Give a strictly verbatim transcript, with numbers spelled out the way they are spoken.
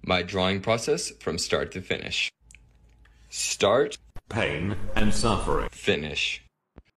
My drawing process from start to finish. Start, pain and suffering, finish.